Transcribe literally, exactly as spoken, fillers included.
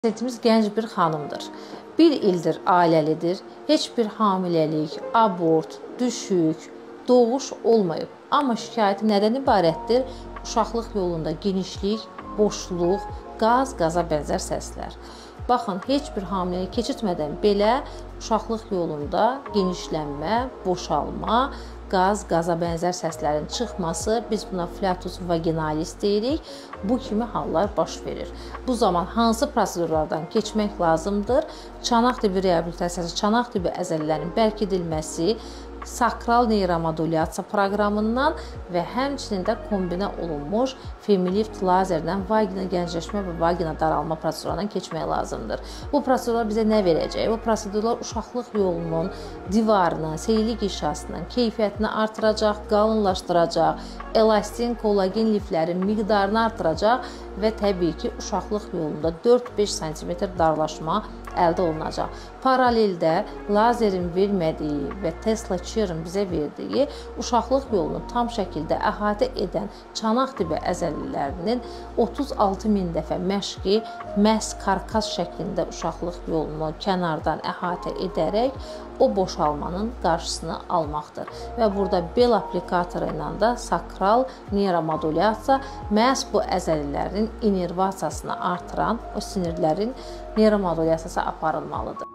Pasientimiz gənc bir xanımdır. Bir ildir ailəlidir. Heç bir hamiləlik, abort, düşük, doğuş olmayıb. Amma şikayəti nədən ibarətdir? Uşaqlıq yolunda genişlik, boşluq, qaz, qaza bənzər səslər. Baxın, heç bir hamiləlik keçirtmədən belə uşaqlıq yolunda genişlənmə, boşalma, qaz, qaza bənzər səslərin çıxması, biz buna flatus vaginalis deyirik. Bu kimi hallar baş verir. Bu zaman hansı prosedurlardan keçmək lazımdır? Çanaq tibi reabilitasiyası, çanaq tibi əzələlərin bərkidilməsi, sakral neyromodulyasiya proqramından və həmçinin də kombinə olunmuş femilift lazerdən vagina gəncləşmə və vagina daralma prosedurlarından keçmək lazımdır. Bu prosedurlar bizə nə verəcək? Bu prosedurlar uşaqlıq yolunun divarını, seyirlik inşasının keyfiyyətini artıracaq, qalınlaşdıracaq, elastin, kollagen liflərin miqdarını artıracaq və təbii ki, uşaqlıq yolunda dörd-beş santimetr darlaşma əldə olunacaq. Paraleldə lazerin vermədiyi və Tesla Chair-in bizə verdiyi uşaqlıq yolunu tam şəkildə əhatə edən çanaq tibi əzələlərinin otuz altı min dəfə məşqi məhz karkas şəklində uşaqlıq yolunu kənardan əhatə edərək o boşalmanın qarşısını almaqdır. Və burada bel aplikatoru ilə də sakral neyromodulyasiya məhz bu əzələlərin inervasiyasını artıran o sinirlərin neyromodulyasiyası aparılmalıdır.